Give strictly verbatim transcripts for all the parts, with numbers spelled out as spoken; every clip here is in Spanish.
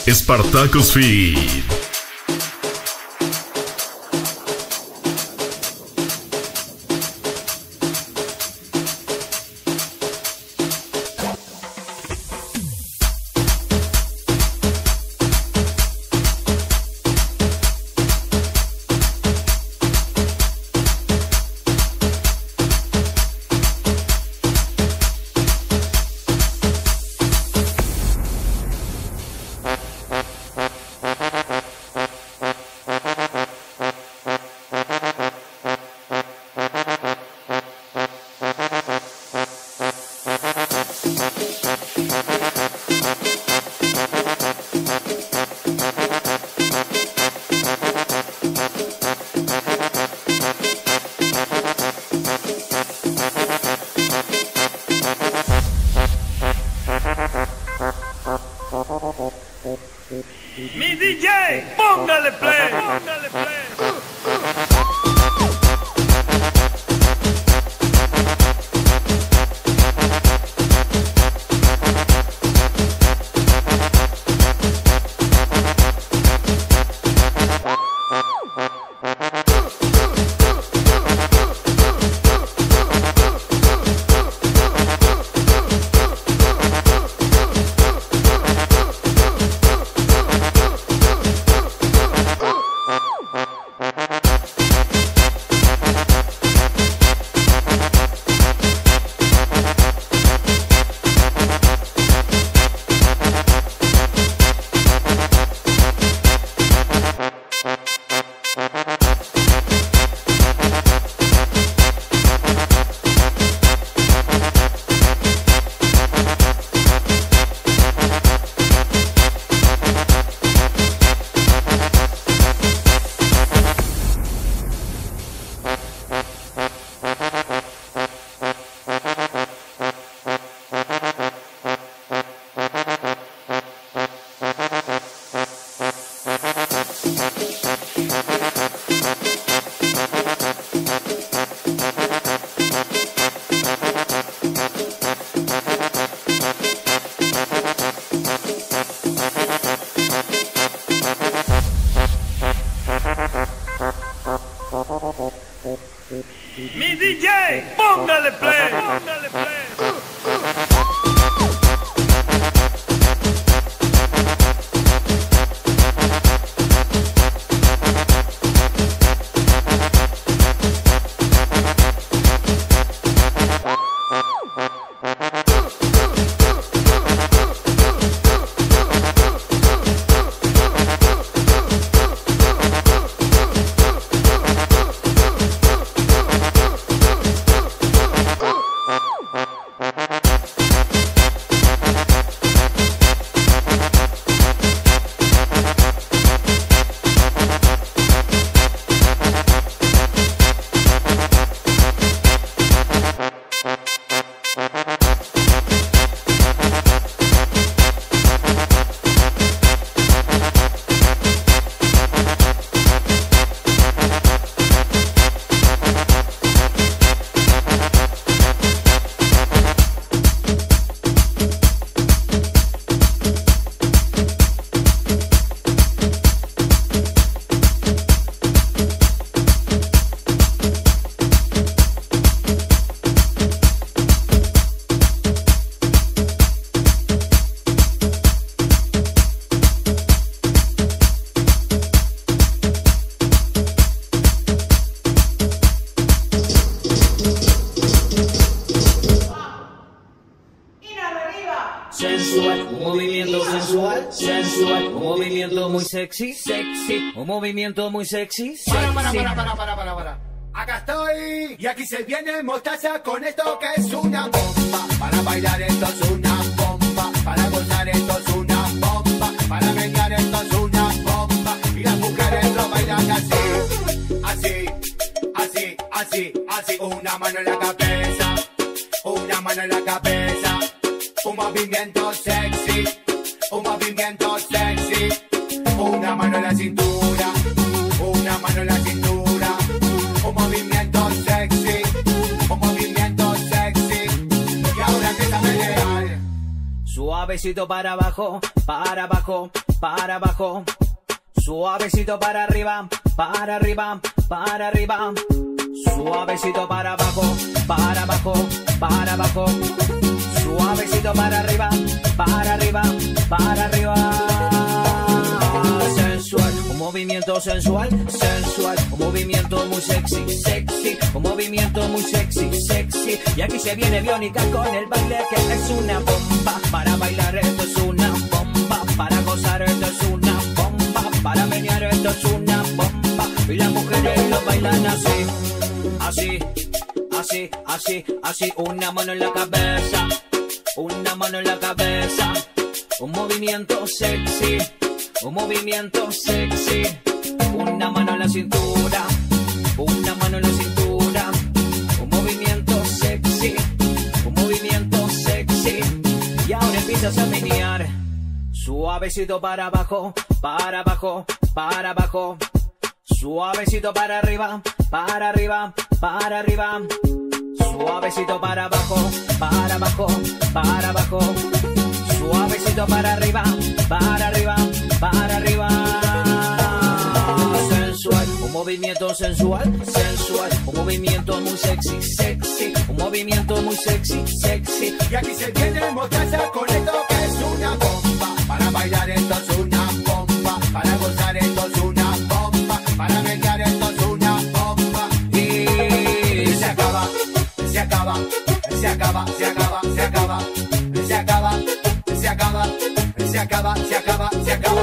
Spartacus Feed. Mi D J, póngale play, póngale play. Mi D J, póngale play, póngale play. Sensual, un movimiento sensual, sensual, un movimiento muy sexy, sexy, un movimiento muy sexy, sexy. Para, para, para, para, para, para, para. Acá estoy, y aquí se viene mostaza con esto que es una bomba. Para bailar esto es una bomba, para gozar esto es una bomba, para bailar esto es una bomba. Y las mujeres lo bailan así, así, así, así, así. Una mano en la cabeza, una mano en la cabeza. Un movimiento sexy, un movimiento sexy. Una mano en la cintura, una mano en la cintura. Un movimiento sexy, un movimiento sexy. Y ahora empieza a pelear. Suavecito para abajo, para abajo, para abajo. Suavecito para arriba, para arriba, para arriba. Suavecito para abajo, para abajo, para abajo. Suavecito para arriba, para arriba, para arriba. Sensual, un movimiento sensual, sensual. Un movimiento muy sexy, sexy. Un movimiento muy sexy, sexy. Y aquí se viene Biónica con el baile que es una bomba. Para bailar esto es una bomba. Para gozar esto es una bomba. Para menear esto es una bomba. Y las mujeres lo bailan así, así, así, así, así. Una mano en la cabeza, una mano en la cabeza. Un movimiento sexy, un movimiento sexy. Una mano en la cintura, una mano en la cintura. Un movimiento sexy, un movimiento sexy. Y ahora empiezas a menear. Suavecito para abajo, para abajo, para abajo. Suavecito para arriba, para arriba, para arriba. Suavecito para abajo, para abajo, para abajo. Suavecito para arriba, para arriba, para arriba. Sensual, un movimiento sensual, sensual. Un movimiento muy sexy, sexy. Un movimiento muy sexy, sexy. Y aquí se viene mostaza con esto que es una bomba. Para bailar esto es una bomba. Para gozar esto es una bomba. Para menear esto es una bomba. Y se acaba, se acaba, se acaba, se acaba, se acaba, se acaba, se acaba, se acaba, se acaba, se acaba.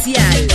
oficial.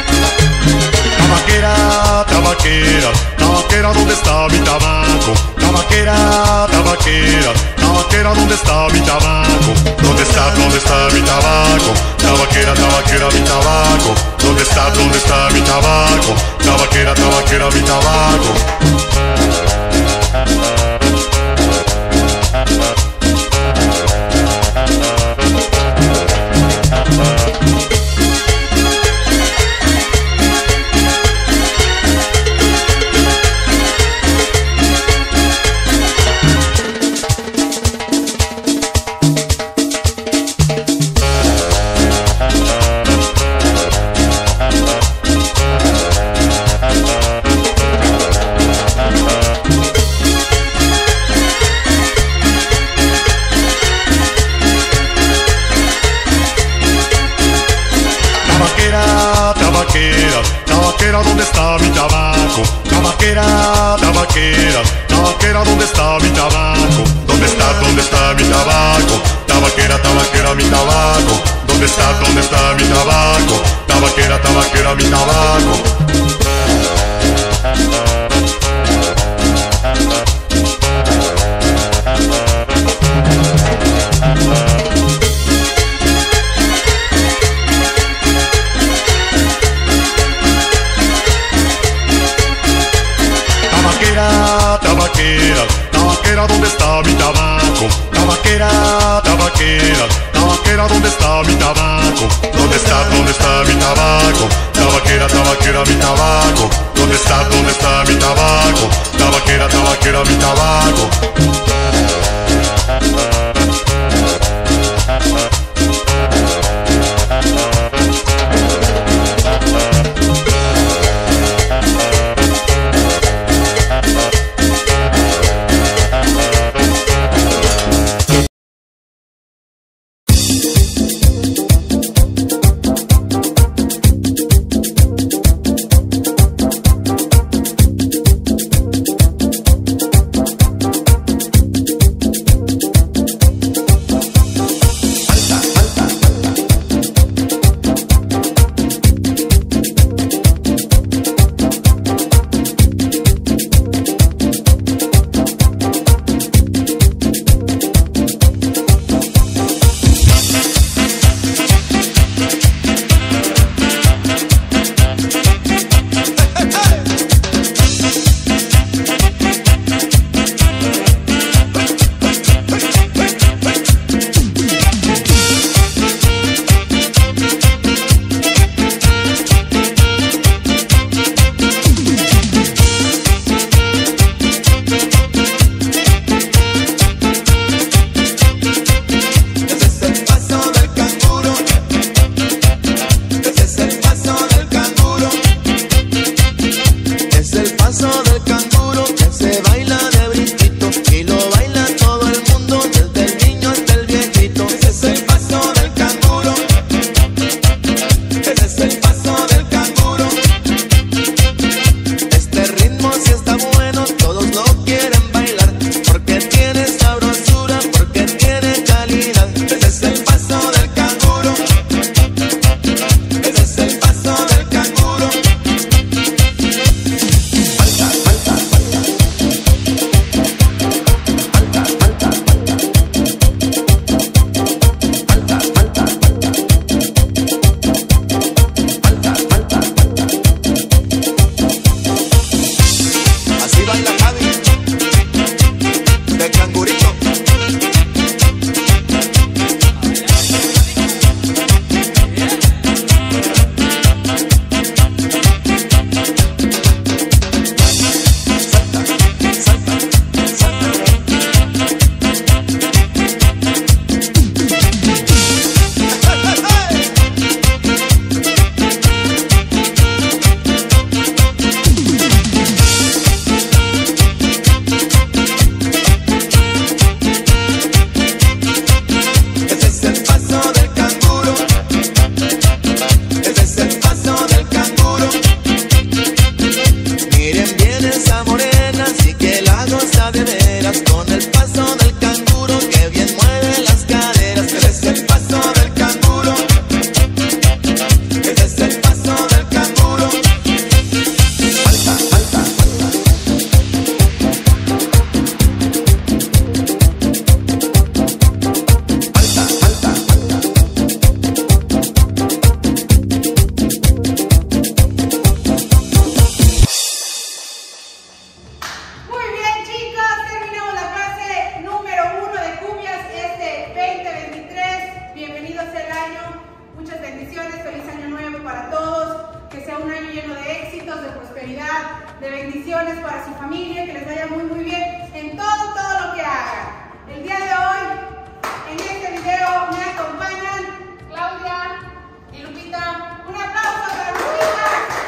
tabaquera, tabaquera, ¿dónde está mi tabaco? Tabaquera, tabaquera, tabaquera, ¿dónde está mi tabaco? ¿Dónde está, dónde está mi tabaco? Tabaquera, tabaquera, mi tabaco. ¿Dónde está, dónde está mi tabaco? Tabaquera, tabaquera, mi tabaco. Tabaquera, ¿dónde está mi tabaco? Tabaquera, tabaquera, tabaquera, ¿dónde está mi tabaco? ¿Dónde está, dónde está mi tabaco? Tabaquera, tabaquera, mi tabaco. ¿Dónde está, dónde está mi tabaco? Tabaquera, tabaquera, mi tabaco. Tabaquera, tabaquera, ¿dónde está mi tabaco? Tabaquera, tabaquera, tabaquera, ¿dónde está mi tabaco? ¿Dónde está, dónde está mi tabaco? Tabaquera, tabaquera, mi tabaco. ¿Dónde está, dónde está mi tabaco? Tabaquera, tabaquera, mi tabaco. que sea un año lleno de éxitos, de prosperidad, de bendiciones para su familia, que les vaya muy muy bien en todo, todo lo que hagan. El día de hoy, en este video, me acompañan Claudia y Lupita. Un aplauso para Lupita.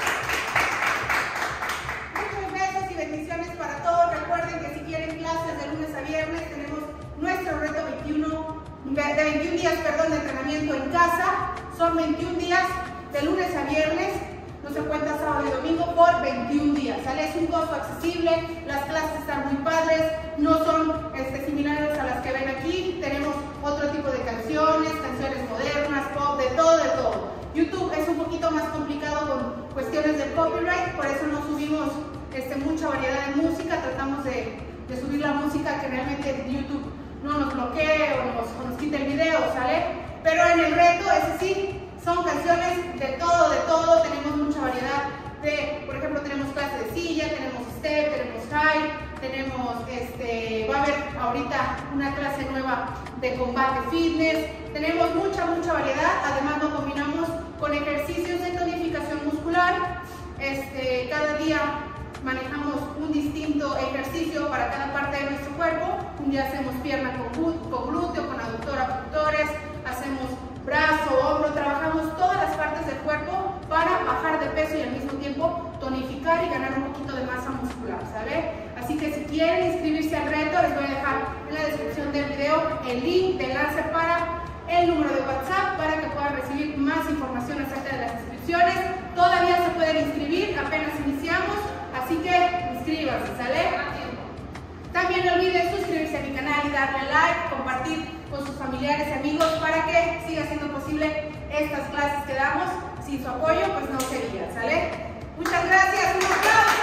Muchos besos y bendiciones para todos. Recuerden que si quieren clases de lunes a viernes, tenemos nuestro reto veintiuno, de veintiún días perdón, de entrenamiento en casa. Son veintiún días de lunes a viernes. No se cuenta sábado y domingo por veintiún días, ¿sale? Es un costo accesible, las clases están muy padres, no son este, similares a las que ven aquí. Tenemos otro tipo de canciones, canciones modernas, pop, de todo, de todo. YouTube es un poquito más complicado con cuestiones del copyright, por eso no subimos este, mucha variedad de música, tratamos de, de subir la música que realmente YouTube no nos bloquee o nos, o nos quite el video, ¿sale? Pero en el reto, ese sí, son canciones de todo, de todo, tenemos mucha variedad de, por ejemplo, tenemos clase de silla, tenemos step, tenemos high, tenemos, este, va a haber ahorita una clase nueva de combate fitness, tenemos mucha, mucha variedad, además lo combinamos con ejercicios de tonificación muscular, este, cada día manejamos un distinto ejercicio para cada parte de nuestro cuerpo, un día hacemos pierna con, con glúteo, con aductor, abductores, hacemos brazo, hombro, trabajamos todas las partes del cuerpo para bajar de peso y al mismo tiempo tonificar y ganar un poquito de masa muscular, ¿sale? Así que si quieren inscribirse al reto, les voy a dejar en la descripción del video el link de enlace para el número de WhatsApp para que puedan recibir más información acerca de las inscripciones. Todavía se pueden inscribir, apenas iniciamos, así que inscríbanse, ¿sale? También no olviden suscribirse a mi canal y darle like, compartir con sus familiares y amigos para que siga siendo posible estas clases que damos. Sin su apoyo, pues no sería, ¿sale? Muchas gracias, un aplauso.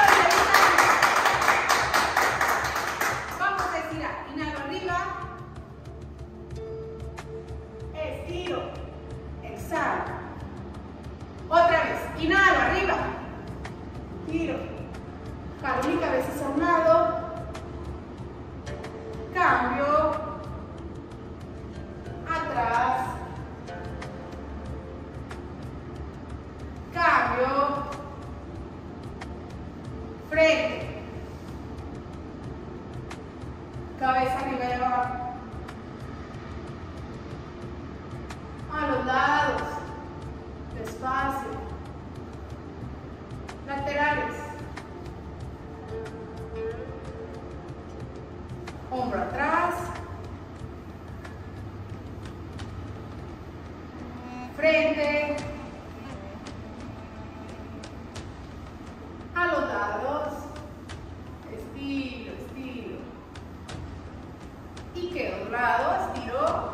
Vamos a estirar, inhalo arriba, estiro, exhalo. Otra vez, inhalo arriba, giro, jalo mi cabeza hacia un lado, cambio, atrás, cambio, frente, cabeza arriba y abajo, a los lados, despacio, laterales, hombro atrás, frente, a los lados, estiro, estiro, y quedo doblado, estiro,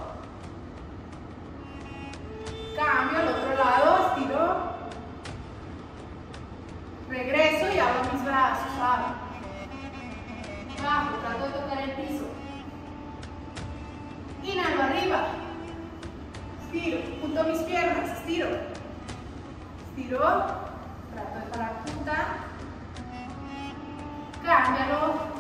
cambio al otro lado, estiro, regreso y abro mis brazos, abro, bajo, trato de tocar el piso, inhalo arriba, estiro, junto mis piernas, estiro, estiro, trato de parar punta, cámbialo,